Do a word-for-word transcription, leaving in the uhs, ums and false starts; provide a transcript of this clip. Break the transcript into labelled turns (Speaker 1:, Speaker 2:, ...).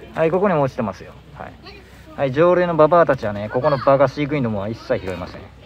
Speaker 1: はい、ここにも落ちてますよ。はい。はい、常連のババアたちはね、ここのバカ飼育員どもは一切拾いません。